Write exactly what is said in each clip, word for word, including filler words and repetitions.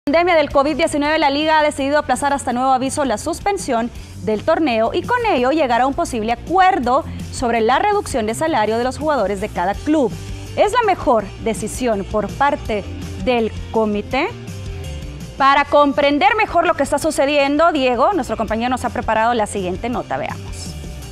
Pandemia del COVID diecinueve, la Liga ha decidido aplazar hasta nuevo aviso la suspensión del torneo y con ello llegar a un posible acuerdo sobre la reducción de salario de los jugadores de cada club. ¿Es la mejor decisión por parte del comité? Para comprender mejor lo que está sucediendo, Diego, nuestro compañero, nos ha preparado la siguiente nota. Veamos.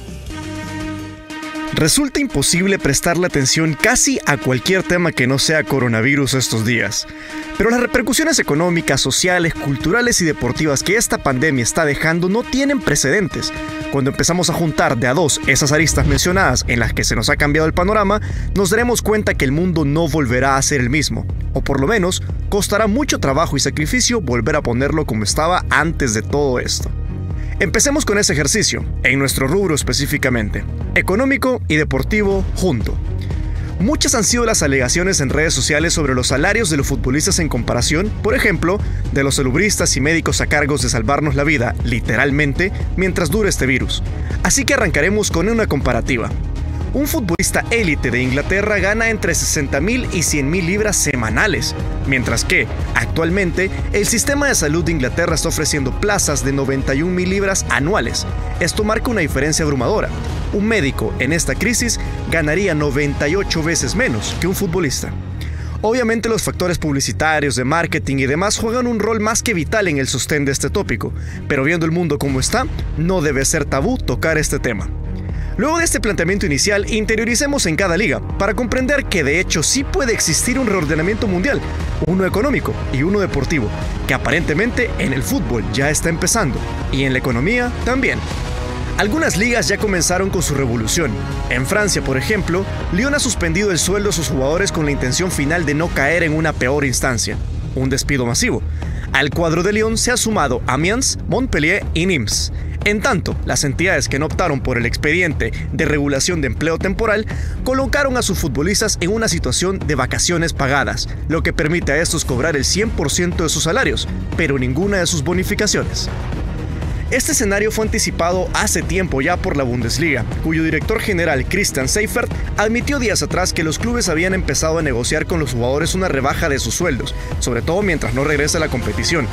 Resulta imposible prestarle atención casi a cualquier tema que no sea coronavirus estos días. Pero las repercusiones económicas, sociales, culturales y deportivas que esta pandemia está dejando no tienen precedentes. Cuando empezamos a juntar de a dos esas aristas mencionadas en las que se nos ha cambiado el panorama, nos daremos cuenta que el mundo no volverá a ser el mismo. O por lo menos, costará mucho trabajo y sacrificio volver a ponerlo como estaba antes de todo esto. Empecemos con ese ejercicio, en nuestro rubro específicamente, económico y deportivo junto. Muchas han sido las alegaciones en redes sociales sobre los salarios de los futbolistas en comparación, por ejemplo, de los salubristas y médicos a cargo de salvarnos la vida, literalmente, mientras dure este virus. Así que arrancaremos con una comparativa. Un futbolista élite de Inglaterra gana entre sesenta mil y cien mil libras semanales, mientras que, actualmente, el sistema de salud de Inglaterra está ofreciendo plazas de noventa y un mil libras anuales. Esto marca una diferencia abrumadora. Un médico en esta crisis ganaría noventa y ocho veces menos que un futbolista. Obviamente los factores publicitarios, de marketing y demás juegan un rol más que vital en el sostén de este tópico, pero viendo el mundo como está, no debe ser tabú tocar este tema. Luego de este planteamiento inicial, interioricemos en cada liga para comprender que de hecho sí puede existir un reordenamiento mundial, uno económico y uno deportivo, que aparentemente en el fútbol ya está empezando y en la economía también. Algunas ligas ya comenzaron con su revolución. En Francia, por ejemplo, Lyon ha suspendido el sueldo a sus jugadores con la intención final de no caer en una peor instancia, un despido masivo. Al cuadro de Lyon se ha sumado Amiens, Montpellier y Nimes. En tanto, las entidades que no optaron por el expediente de regulación de empleo temporal colocaron a sus futbolistas en una situación de vacaciones pagadas, lo que permite a estos cobrar el cien por ciento de sus salarios, pero ninguna de sus bonificaciones. Este escenario fue anticipado hace tiempo ya por la Bundesliga, cuyo director general Christian Seifert admitió días atrás que los clubes habían empezado a negociar con los jugadores una rebaja de sus sueldos, sobre todo mientras no regrese a la competición.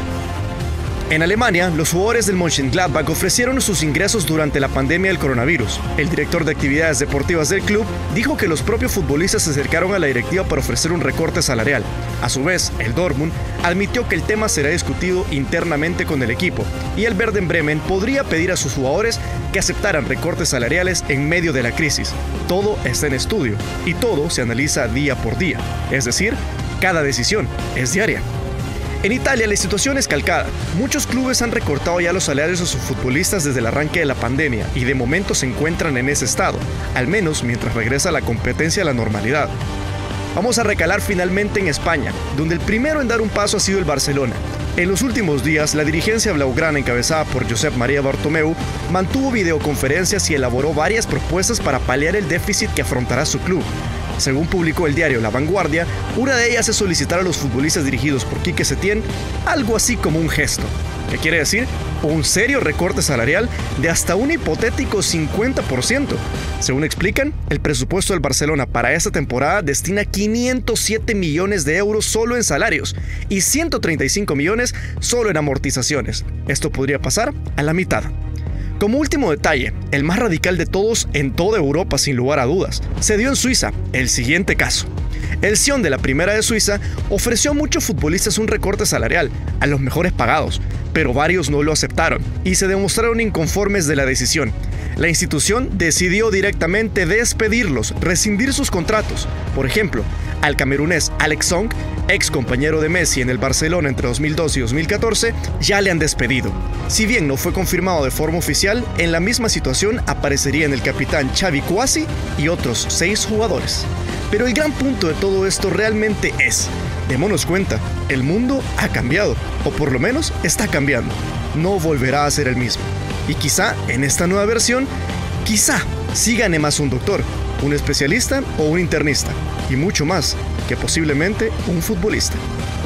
En Alemania, los jugadores del Mönchengladbach ofrecieron sus ingresos durante la pandemia del coronavirus. El director de actividades deportivas del club dijo que los propios futbolistas se acercaron a la directiva para ofrecer un recorte salarial. A su vez, el Dortmund admitió que el tema será discutido internamente con el equipo y el Werder Bremen podría pedir a sus jugadores que aceptaran recortes salariales en medio de la crisis. Todo está en estudio y todo se analiza día por día, es decir, cada decisión es diaria. En Italia la situación es calcada. Muchos clubes han recortado ya los salarios a sus futbolistas desde el arranque de la pandemia y de momento se encuentran en ese estado, al menos mientras regresa la competencia a la normalidad. Vamos a recalar finalmente en España, donde el primero en dar un paso ha sido el Barcelona. En los últimos días, la dirigencia blaugrana encabezada por Josep María Bartomeu mantuvo videoconferencias y elaboró varias propuestas para paliar el déficit que afrontará su club. Según publicó el diario La Vanguardia, una de ellas es solicitar a los futbolistas dirigidos por Quique Setién algo así como un gesto. ¿Qué quiere decir? Un serio recorte salarial de hasta un hipotético cincuenta por ciento. Según explican, el presupuesto del Barcelona para esta temporada destina quinientos siete millones de euros solo en salarios y ciento treinta y cinco millones solo en amortizaciones. Esto podría pasar a la mitad. Como último detalle, el más radical de todos en toda Europa sin lugar a dudas, se dio en Suiza, el siguiente caso. El Sion de la Primera de Suiza ofreció a muchos futbolistas un recorte salarial, a los mejores pagados, pero varios no lo aceptaron y se demostraron inconformes de la decisión. La institución decidió directamente despedirlos, rescindir sus contratos. Por ejemplo, al camerunés Alex Song, ex compañero de Messi en el Barcelona entre dos mil doce y dos mil catorce, ya le han despedido. Si bien no fue confirmado de forma oficial, en la misma situación aparecerían el capitán Xavi Kouassi y otros seis jugadores. Pero el gran punto de todo esto realmente es, démonos cuenta, el mundo ha cambiado, o por lo menos está cambiando. No volverá a ser el mismo. Y quizá en esta nueva versión, quizá sí gane más un doctor, un especialista o un internista, y mucho más que posiblemente un futbolista.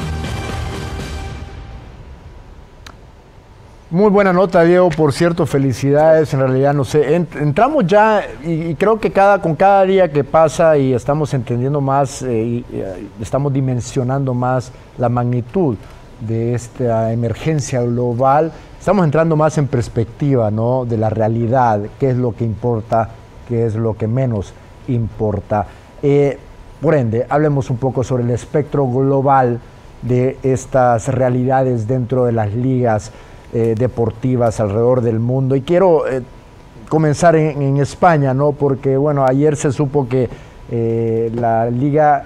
Muy buena nota, Diego, por cierto, felicidades, en realidad no sé, entramos ya y, y creo que cada, con cada día que pasa y estamos entendiendo más, eh, y, y estamos dimensionando más la magnitud de esta emergencia global, estamos entrando más en perspectiva, ¿no?, de la realidad, qué es lo que importa, qué es lo que menos importa. Eh, por ende, hablemos un poco sobre el espectro global de estas realidades dentro de las ligas eh, deportivas alrededor del mundo. Y quiero eh, comenzar en, en España, ¿no?, porque bueno, ayer se supo que eh, la liga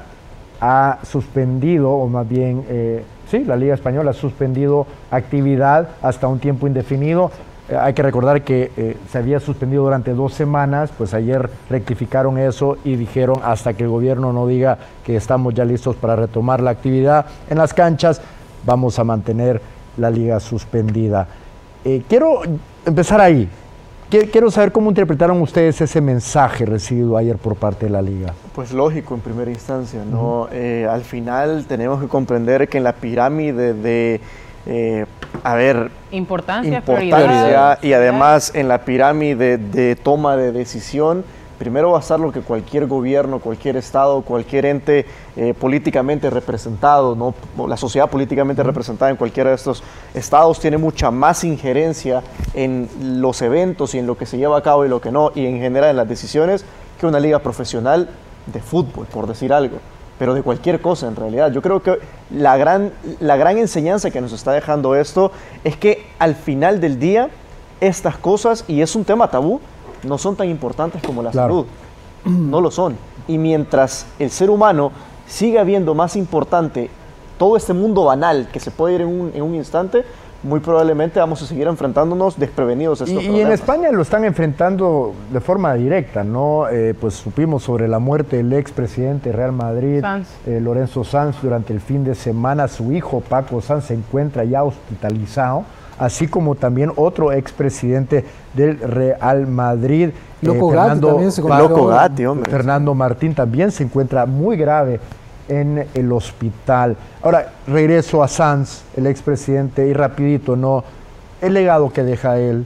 ha suspendido, o más bien, eh, sí, la Liga Española ha suspendido actividad hasta un tiempo indefinido. Eh, hay que recordar que eh, se había suspendido durante dos semanas, pues ayer rectificaron eso y dijeron hasta que el gobierno no diga que estamos ya listos para retomar la actividad en las canchas, vamos a mantener la liga suspendida. Eh, quiero empezar ahí. Quiero saber cómo interpretaron ustedes ese mensaje recibido ayer por parte de la liga. Pues lógico, en primera instancia, ¿no? Uh-huh. eh, al final tenemos que comprender que en la pirámide de, eh, a ver, importancia, importancia y además en la pirámide de toma de decisión, primero va a estar lo que cualquier gobierno, cualquier estado, cualquier ente eh, políticamente representado, ¿no? La sociedad políticamente representada en cualquiera de estos estados tiene mucha más injerencia en los eventos y en lo que se lleva a cabo y lo que no, y en general en las decisiones, que una liga profesional de fútbol, por decir algo, pero de cualquier cosa en realidad. Yo creo que la gran, la gran enseñanza que nos está dejando esto es que al final del día, estas cosas, y es un tema tabú, no son tan importantes como la claro. salud, no lo son. Y mientras el ser humano siga viendo más importante todo este mundo banal que se puede ir en un, en un instante, muy probablemente vamos a seguir enfrentándonos desprevenidos a estos y, problemas. Y en España lo están enfrentando de forma directa, ¿no? Eh, pues supimos sobre la muerte del expresidente de Real Madrid, eh, Lorenzo Sanz, durante el fin de semana. Su hijo Paco Sanz se encuentra ya hospitalizado, así como también otro expresidente del Real Madrid, Loco eh, Fernando, Gatti, también se Loco Gatti, hombre. Fernando Martín también se encuentra muy grave en el hospital. Ahora, regreso a Sanz, el expresidente, y rapidito, ¿no? El legado que deja él.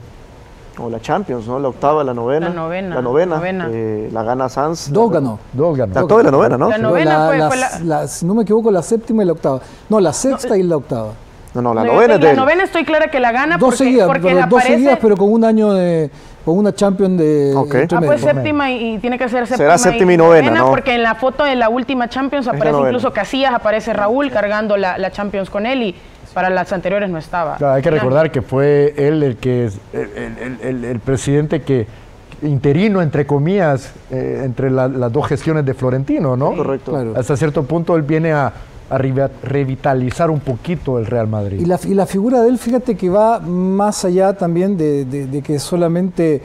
O la Champions, ¿no? La octava, la novena. La novena. La novena, novena. Eh, la gana Sanz. Dos ganó. Dos ganó. La octava y la novena, ¿no? La novena la, fue, la, fue la... la... Si no me equivoco, la séptima y la octava. No, la sexta no, y la octava. No, no, la no, novena es de La novena estoy clara que la gana dos porque, seguidas, porque pero, aparece... Dos seguidas, pero con un año de... Con una Champions de... Okay. Ah, pues séptima y, y tiene que ser séptima, Será séptima y, y novena, novena, ¿no? Porque en la foto de la última Champions aparece incluso Casillas, aparece Raúl cargando la, la Champions con él y para las anteriores no estaba. Claro, hay que recordar que fue él el que es el, el, el, el presidente que interino, entre comillas, eh, entre la, las dos gestiones de Florentino, ¿no? Sí, correcto. Claro. Hasta cierto punto él viene a, a revitalizar un poquito el Real Madrid. Y la, y la figura de él, fíjate que va más allá también de, de, de que solamente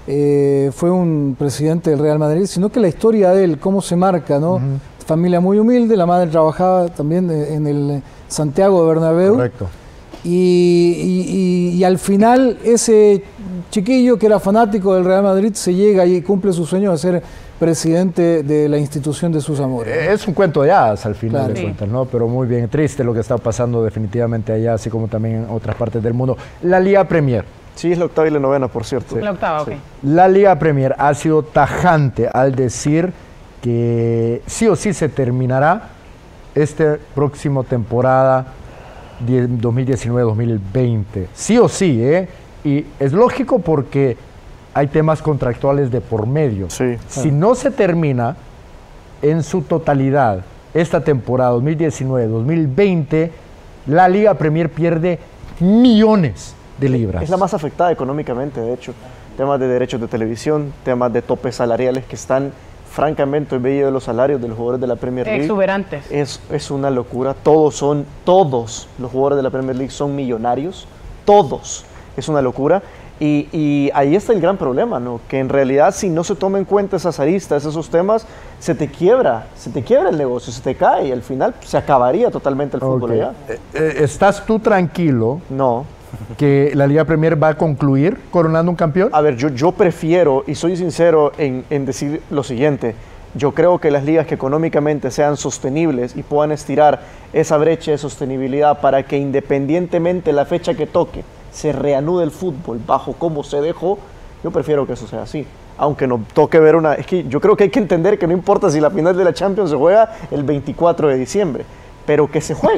eh, fue un presidente del Real Madrid, sino que la historia de él, cómo se marca, ¿no? Uh-huh. Familia muy humilde, la madre trabajaba también en el Santiago de Bernabéu. Correcto. Y, y, y, y al final ese chiquillo que era fanático del Real Madrid se llega y cumple su sueño de ser presidente de la institución de sus amores. Es un cuento de hadas al final claro. de cuentas, ¿no? Pero muy bien, triste lo que está pasando definitivamente allá, así como también en otras partes del mundo. La Liga Premier. Sí, es la octava y la novena, por cierto. Sí. La octava, ok. Sí. La Liga Premier ha sido tajante al decir que sí o sí se terminará esta próxima temporada dos mil diecinueve dos mil veinte. Sí o sí, ¿eh? Y es lógico porque hay temas contractuales de por medio. Sí. Si no se termina en su totalidad esta temporada dos mil diecinueve dos mil veinte, la Liga Premier pierde millones de libras. Es la más afectada económicamente, de hecho. Temas de derechos de televisión, temas de topes salariales que están francamente en medio de los salarios de los jugadores de la Premier League. Exuberantes. Es, es una locura. Todos son, todos los jugadores de la Premier League son millonarios. Todos. Es una locura. Y, y ahí está el gran problema, ¿no? Que en realidad si no se toman en cuenta esas aristas, esos temas, se te quiebra, se te quiebra el negocio, se te cae y al final se acabaría totalmente el fútbol okay. allá. Eh, ¿Estás tú tranquilo? No. ¿Que la Liga Premier va a concluir coronando un campeón? A ver, yo, yo prefiero, y soy sincero en, en decir lo siguiente, yo creo que las ligas que económicamente sean sostenibles y puedan estirar esa brecha de sostenibilidad para que independientemente la fecha que toque, se reanude el fútbol bajo cómo se dejó, yo prefiero que eso sea así. Aunque nos toque ver una... Es que yo creo que hay que entender que no importa si la final de la Champions se juega el veinticuatro de diciembre, pero que se juegue.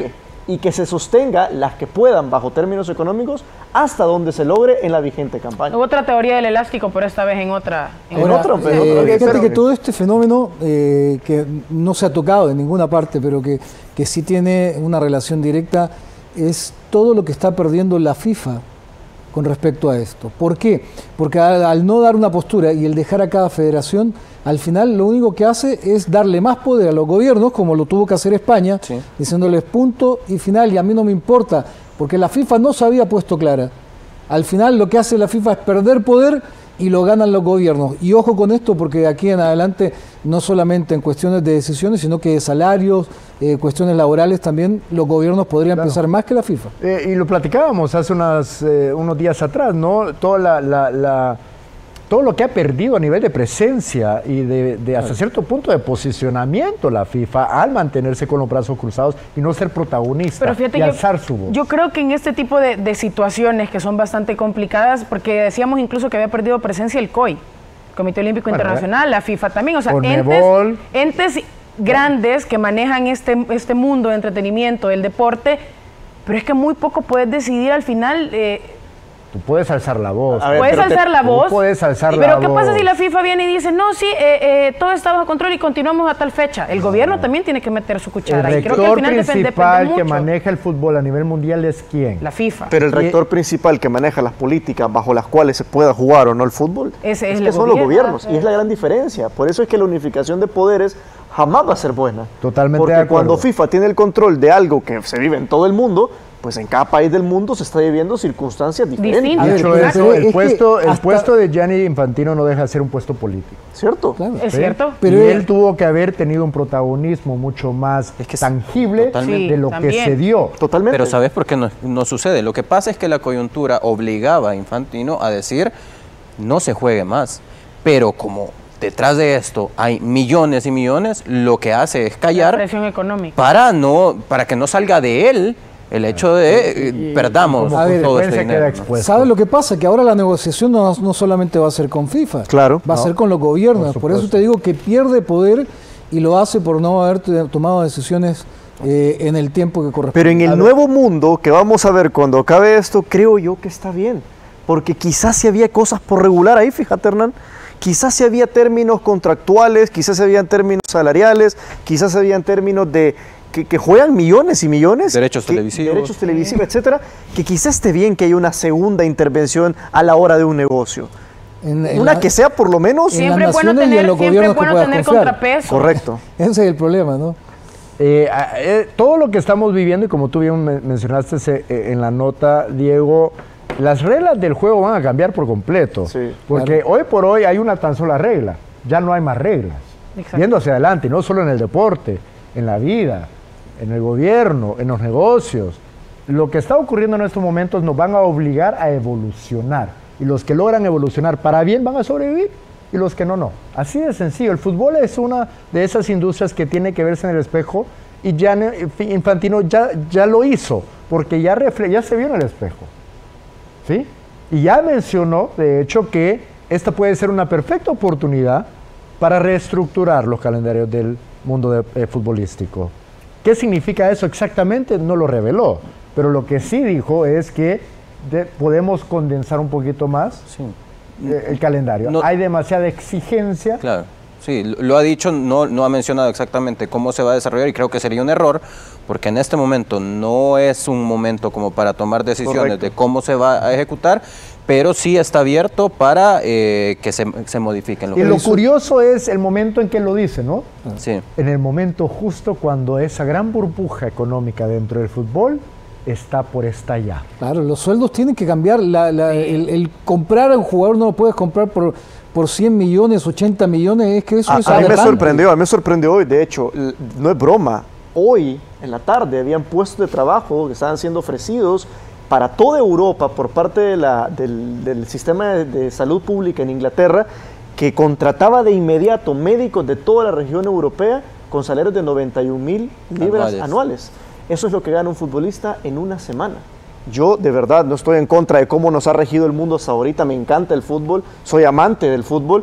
y que se sostenga las que puedan bajo términos económicos hasta donde se logre en la vigente campaña. Hubo otra teoría del elástico, pero esta vez en otra. En Ahora, otra, eh, en otra fíjate que todo este fenómeno eh, que no se ha tocado en ninguna parte, pero que, que sí tiene una relación directa, es todo lo que está perdiendo la FIFA con respecto a esto. ¿Por qué? Porque al, al no dar una postura y el dejar a cada federación, al final lo único que hace es darle más poder a los gobiernos, como lo tuvo que hacer España, sí. diciéndoles punto y final, y a mí no me importa, porque la FIFA no se había puesto clara. Al final lo que hace la FIFA es perder poder y lo ganan los gobiernos. Y ojo con esto, porque de aquí en adelante, no solamente en cuestiones de decisiones, sino que de salarios, eh, cuestiones laborales también, los gobiernos podrían claro. pensar más que la FIFA. Eh, y lo platicábamos hace unas, eh, unos días atrás, ¿no? Toda la, la, la, todo lo que ha perdido a nivel de presencia y de, de hasta cierto punto de posicionamiento la FIFA al mantenerse con los brazos cruzados y no ser protagonista Pero fíjate y que alzar su voz. Yo creo que en este tipo de, de situaciones que son bastante complicadas, porque decíamos incluso que había perdido presencia el C O I, Comité Olímpico bueno, Internacional, ¿eh? la FIFA también, o sea, entes, entes grandes que manejan este, este mundo de entretenimiento, del deporte, pero es que muy poco puedes decidir al final. Eh, Tú puedes alzar la voz. Ver, puedes alzar te, la voz. Puedes alzar pero la ¿qué voz. pasa si la FIFA viene y dice, no, sí, eh, eh, todo está bajo control y continuamos a tal fecha? El no. gobierno también tiene que meter su cuchara. El y creo rector que al final principal depende, depende que mucho. maneja el fútbol a nivel mundial es ¿quién? La FIFA. Pero el rector y, principal que maneja las políticas bajo las cuales se pueda jugar o no el fútbol, ese es es que son gobierno, los gobiernos. sí. Y es la gran diferencia. Por eso es que la unificación de poderes jamás va a ser buena. Totalmente Porque de acuerdo. cuando FIFA tiene el control de algo que se vive en todo el mundo, pues en cada país del mundo se está viviendo circunstancias diferentes. De hecho, eso, el, puesto, el puesto de Gianni Infantino no deja de ser un puesto político. ¿Cierto? Claro. ¿Es ¿sí? cierto? Pero y él tuvo que haber tenido un protagonismo mucho más es que tangible totalmente. de lo También. que se dio. Totalmente. Pero ¿sabes por qué no, no sucede? Lo que pasa es que la coyuntura obligaba a Infantino a decir no se juegue más. Pero como detrás de esto hay millones y millones, lo que hace es callar la presión económica. Para, no, para que no salga de él el hecho de eh, perdamos a ver, todo este dinero. ¿no? ¿Sabes lo que pasa? Que ahora la negociación no, no solamente va a ser con FIFA, claro, va a no, ser con los gobiernos. Por, por eso te digo que pierde poder y lo hace por no haber tomado decisiones eh, en el tiempo que corresponde. Pero en el nuevo mundo que vamos a ver cuando acabe esto, creo yo que está bien. Porque quizás si había cosas por regular ahí, fíjate, Hernán. Quizás si había términos contractuales, quizás si había términos salariales, quizás si había términos de que, que juegan millones y millones. Derechos que, televisivos. Derechos televisivos, etcétera. Que quizás esté bien que haya una segunda intervención a la hora de un negocio. En, en una la, que sea por lo menos... Siempre es bueno tener, siempre bueno tener contrapeso. Correcto. Ese es el problema, ¿no? Eh, eh, todo lo que estamos viviendo, y como tú bien mencionaste eh, en la nota, Diego, las reglas del juego van a cambiar por completo. Sí, porque claro. hoy por hoy hay una tan sola regla, ya no hay más reglas. Exacto. Viendo hacia adelante, no solo en el deporte, en la vida, en el gobierno, en los negocios. Lo que está ocurriendo en estos momentos nos van a obligar a evolucionar. Y los que logran evolucionar para bien van a sobrevivir y los que no, no. Así de sencillo. El fútbol es una de esas industrias que tiene que verse en el espejo y ya Infantino ya, ya lo hizo, porque ya, refle ya se vio en el espejo. ¿Sí? Y ya mencionó, de hecho, que esta puede ser una perfecta oportunidad para reestructurar los calendarios del mundo de, eh, futbolístico. ¿Qué significa eso exactamente? No lo reveló, pero lo que sí dijo es que de, podemos condensar un poquito más sí. eh, el calendario. No, hay demasiada exigencia. Claro. Sí, lo ha dicho, no, no ha mencionado exactamente cómo se va a desarrollar y creo que sería un error porque en este momento no es un momento como para tomar decisiones Correcto. de cómo se va a ejecutar, pero sí está abierto para eh, que se, se modifiquen. Lo y lo curioso es el momento en que lo dice, ¿no? Sí. En el momento justo cuando esa gran burbuja económica dentro del fútbol está por estallar. Claro, los sueldos tienen que cambiar. La, la, el, el comprar a un jugador no lo puedes comprar por... por cien millones, ochenta millones, es que eso a, es a mí me sorprendió, a mí me sorprendió hoy, de hecho, no es broma, hoy en la tarde habían puestos de trabajo que estaban siendo ofrecidos para toda Europa por parte de la, del, del sistema de, de salud pública en Inglaterra, que contrataba de inmediato médicos de toda la región europea con salarios de noventa y un mil libras anuales. anuales. Eso es lo que gana un futbolista en una semana. Yo de verdad no estoy en contra de cómo nos ha regido el mundo hasta ahorita, me encanta el fútbol, soy amante del fútbol,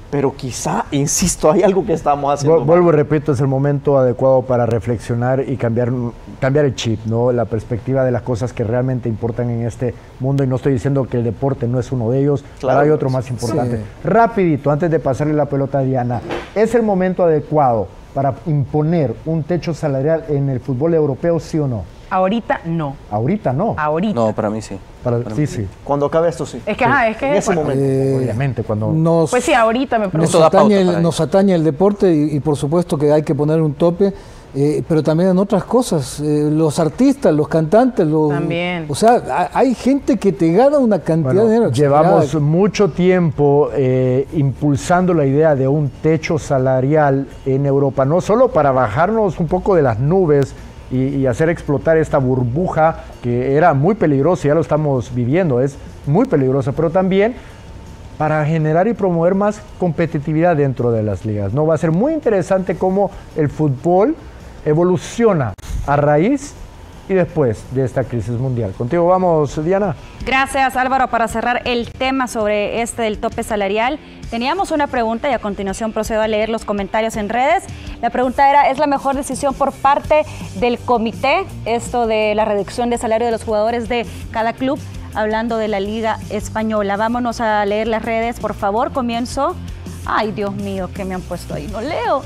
pero quizá, insisto, hay algo que estamos haciendo. Vuelvo y repito, es el momento adecuado para reflexionar y cambiar, cambiar el chip, ¿no? La perspectiva de las cosas que realmente importan en este mundo, y no estoy diciendo que el deporte no es uno de ellos, claro, pero hay otro más importante. Sí. Rapidito, antes de pasarle la pelota a Diana, ¿es el momento adecuado para imponer un techo salarial en el fútbol europeo, sí o no? Ahorita no. Ahorita no. Ahorita. No, para mí sí. Para, para sí, mí. sí. Cuando acabe esto, sí. Es que, sí. ajá, es que... En ese momento. Eh, obviamente, cuando... Nos, pues sí, ahorita me pregunto. Nos atañe, el, nos atañe el deporte y, y por supuesto que hay que poner un tope, eh, pero también en otras cosas. Eh, los artistas, los cantantes, los... También. O sea, hay gente que te gana una cantidad bueno, de dinero. Llevamos mucho tiempo eh, impulsando la idea de un techo salarial en Europa, no solo para bajarnos un poco de las nubes, Y, y hacer explotar esta burbuja que era muy peligrosa, ya lo estamos viviendo, es muy peligrosa, pero también para generar y promover más competitividad dentro de las ligas, ¿no? Va a ser muy interesante cómo el fútbol evoluciona a raíz y después de esta crisis mundial. Contigo vamos, Diana. Gracias, Álvaro. Para cerrar el tema sobre este del tope salarial, teníamos una pregunta y a continuación procedo a leer los comentarios en redes. La pregunta era, ¿es la mejor decisión por parte del comité esto de la reducción de salario de los jugadores de cada club? Hablando de la Liga Española. Vámonos a leer las redes, por favor. Comienzo. Ay, Dios mío, ¿qué me han puesto ahí? No leo.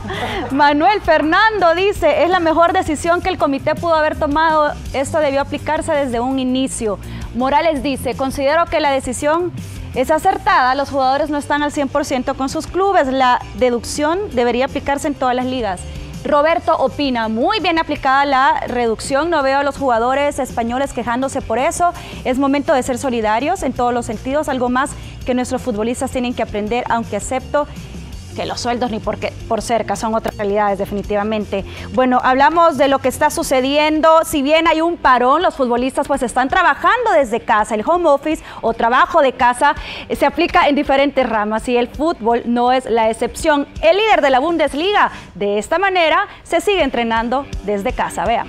Manuel Fernando dice, es la mejor decisión que el comité pudo haber tomado. Esto debió aplicarse desde un inicio. Morales dice, considero que la decisión es acertada. Los jugadores no están al cien por ciento con sus clubes. La deducción debería aplicarse en todas las ligas. Roberto opina, muy bien aplicada la reducción, no veo a los jugadores españoles quejándose por eso, es momento de ser solidarios en todos los sentidos, algo más que nuestros futbolistas tienen que aprender, aunque acepto que los sueldos ni por, qué, por cerca son otras realidades definitivamente. Bueno, hablamos de lo que está sucediendo, si bien hay un parón, los futbolistas pues están trabajando desde casa, el home office o trabajo de casa eh, se aplica en diferentes ramas y el fútbol no es la excepción. El líder de la Bundesliga, de esta manera, se sigue entrenando desde casa, veamos.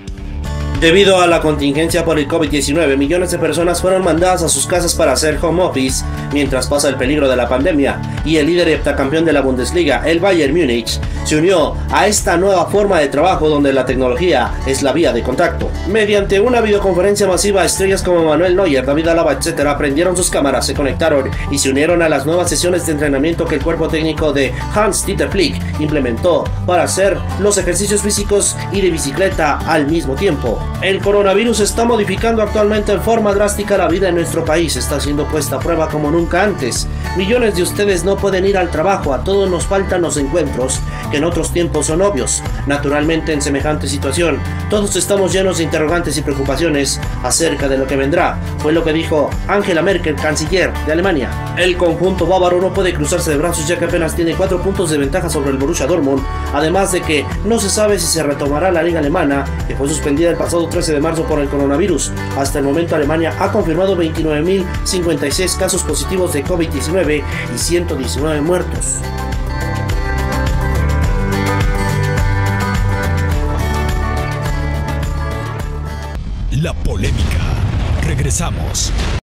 Debido a la contingencia por el COVID diecinueve, millones de personas fueron mandadas a sus casas para hacer home office mientras pasa el peligro de la pandemia, y el líder heptacampeón de la Bundesliga, el Bayern Múnich, se unió a esta nueva forma de trabajo donde la tecnología es la vía de contacto. Mediante una videoconferencia masiva, estrellas como Manuel Neuer, David Alaba, etcétera prendieron sus cámaras, se conectaron y se unieron a las nuevas sesiones de entrenamiento que el cuerpo técnico de Hans-Dieter Flick implementó para hacer los ejercicios físicos y de bicicleta al mismo tiempo. El coronavirus está modificando actualmente en forma drástica la vida en nuestro país, está siendo puesta a prueba como nunca antes. Millones de ustedes no pueden ir al trabajo, a todos nos faltan los encuentros, que en otros tiempos son obvios. Naturalmente, en semejante situación, todos estamos llenos de interrogantes y preocupaciones acerca de lo que vendrá, fue lo que dijo Angela Merkel, canciller de Alemania. El conjunto bávaro no puede cruzarse de brazos ya que apenas tiene cuatro puntos de ventaja sobre el Borussia Dortmund, además de que no se sabe si se retomará la liga alemana, que fue suspendida el pasado trece de marzo por el coronavirus. Hasta el momento Alemania ha confirmado veintinueve mil cincuenta y seis casos positivos de COVID diecinueve y ciento diecinueve muertos. La polémica. Regresamos.